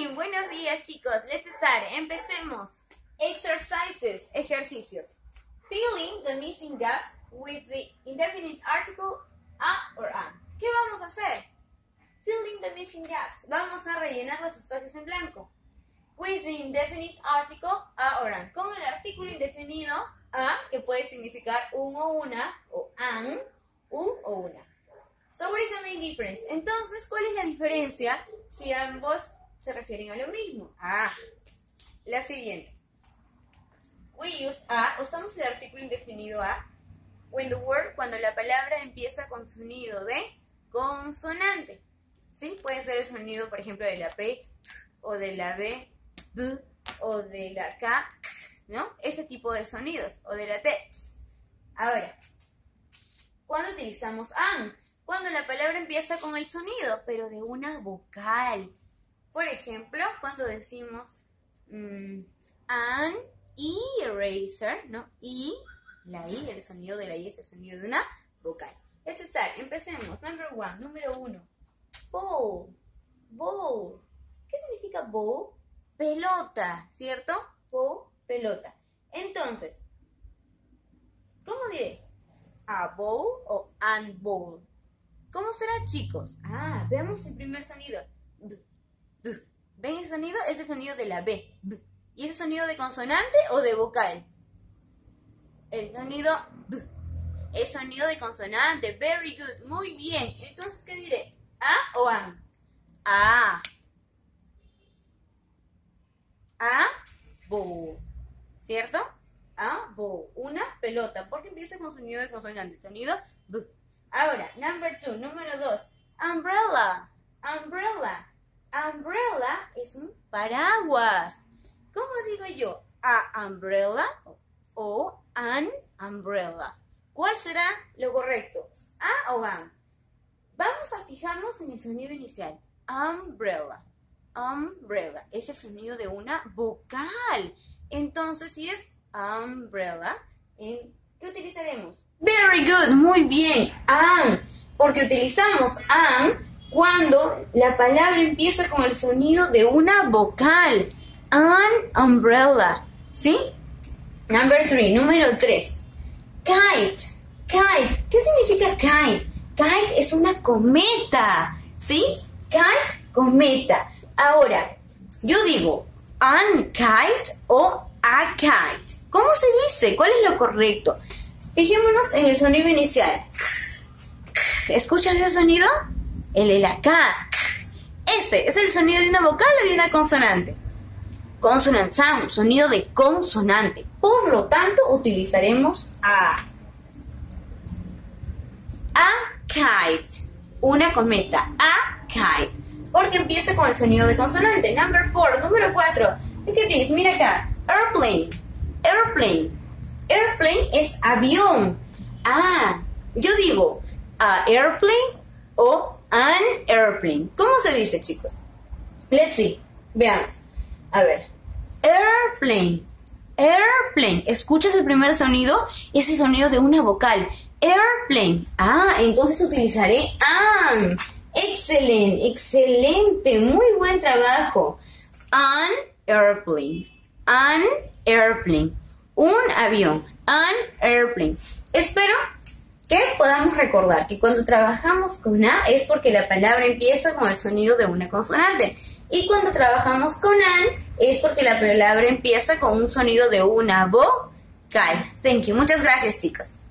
morning, buenos días chicos, let's start, empecemos. Exercises, ejercicios. Filling the missing gaps with the indefinite article a or an. ¿Qué vamos a hacer? Filling the missing gaps, vamos a rellenar los espacios en blanco. With the indefinite article a or an, con el artículo indefinido a, que puede significar un o una, o an, un o una. So what is the main difference? Entonces, ¿cuál es la diferencia si ambos se refieren a lo mismo? La siguiente. We use a, usamos el artículo indefinido a, when the word, cuando la palabra empieza con sonido de consonante. ¿Sí? Puede ser el sonido, por ejemplo, de la P, o de la B, B, o de la K, ¿no? Ese tipo de sonidos, o de la T. Ahora, ¿cuándo utilizamos an? Cuando la palabra empieza con el sonido, pero de una vocal. Por ejemplo, cuando decimos an eraser, ¿no? Y, la I, el sonido de la I es el sonido de una vocal. Let's start. Empecemos. Número uno. Bowl. Bowl. ¿Qué significa bowl? Pelota, ¿cierto? Bowl, pelota. Entonces, ¿cómo diré? ¿A bowl o an bowl? ¿Cómo será, chicos? Veamos el primer sonido. ¿Ven el sonido? Es el sonido de la B. ¿Y ese sonido de consonante o de vocal? El sonido B. Es sonido de consonante. Very good. Muy bien. Entonces, ¿qué diré? ¿A o an? A. A, bowl. ¿Cierto? A, bowl. Una pelota. Porque empieza con sonido de consonante. El sonido B. Ahora, número 2. Umbrella. Umbrella. Umbrella es un paraguas. ¿Cómo digo yo? ¿A umbrella o an umbrella? ¿Cuál será lo correcto? ¿A o an? Vamos a fijarnos en el sonido inicial. Umbrella. Umbrella. Es el sonido de una vocal. Entonces, si es umbrella, ¿qué utilizaremos? Very good, muy bien, an, porque utilizamos an cuando la palabra empieza con el sonido de una vocal. An umbrella, ¿sí? Número 3. Kite, kite, ¿qué significa kite? Kite es una cometa, ¿sí? Kite, cometa. Ahora, yo digo an kite o a kite. ¿Cómo se dice? ¿Cuál es lo correcto? Fijémonos en el sonido inicial. ¿Escuchas ese sonido? El de la K. Ese es el sonido de una vocal o de una consonante. Consonant sound, sonido de consonante. Por lo tanto, utilizaremos a. A kite. Una cometa. A kite. Porque empieza con el sonido de consonante. Número 4. ¿Qué dices? Mira acá. Airplane. Airplane. Airplane es avión. Yo digo a airplane o an airplane. ¿Cómo se dice, chicos? Let's see. Veamos. A ver. Airplane. Airplane. ¿Escuchas el primer sonido? Es el sonido de una vocal. Airplane. Entonces utilizaré an. Excelente. Excelente. Muy buen trabajo. An airplane. An airplane. Un avión, an airplane. Espero que podamos recordar que cuando trabajamos con a es porque la palabra empieza con el sonido de una consonante. Y cuando trabajamos con an es porque la palabra empieza con un sonido de una vocal. Thank you. Muchas gracias, chicos.